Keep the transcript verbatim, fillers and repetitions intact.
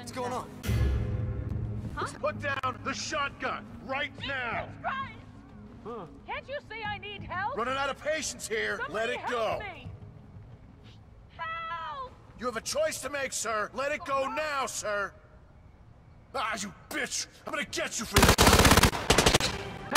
What's going on? Huh? Put down the shotgun right now! Jesus Christ! Huh. Can't you see I need help? Running out of patience here. Somebody Let it help go. Me. Help! You have a choice to make, sir. Let it go now, sir. Ah, you bitch! I'm gonna get you for this.